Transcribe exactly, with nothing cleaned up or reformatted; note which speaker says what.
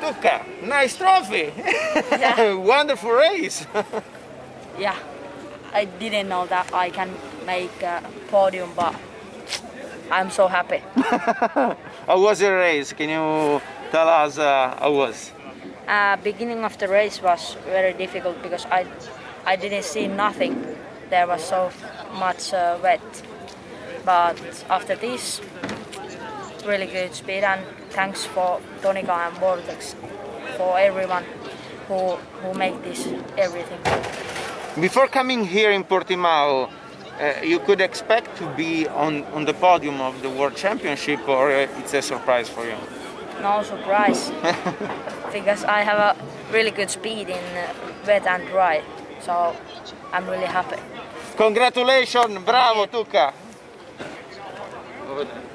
Speaker 1: Tuukka, nice trophy.
Speaker 2: Yeah.
Speaker 1: Wonderful race.
Speaker 2: Yeah, I didn't know that I can make a podium, but I'm so happy.
Speaker 1: How was the race? Can you tell us uh, how was?
Speaker 2: Uh, beginning of the race was very difficult because I, I didn't see nothing. There was so much uh, wet. But after this, really good speed, and thanks for Tonika and Vortex, for everyone who who make this everything.
Speaker 1: Before coming here in Portimao, uh, you could expect to be on, on the podium of the World Championship, or uh, it's a surprise for you?
Speaker 2: No surprise, because I have a really good speed in uh, wet and dry, so I'm really happy.
Speaker 1: Congratulations, bravo Tuukka!